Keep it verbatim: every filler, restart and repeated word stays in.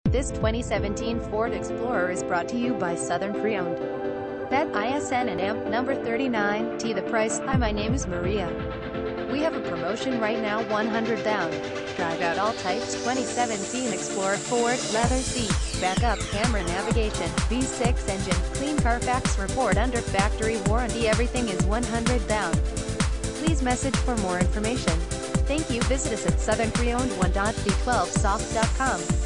This twenty seventeen Ford Explorer is brought to you by Southern Pre-Owned. That I S N and A M P number thirty-nine T the price. Hi, my name is Maria. We have a promotion right now, one hundred down. Drive out all types. Twenty seventeen Explorer Ford, leather seats, backup camera, navigation, V six engine, clean Carfax report under factory warranty. Everything is one hundred down. Please message for more information. Thank you. Visit us at southern pre owned one dot v twelve soft dot com.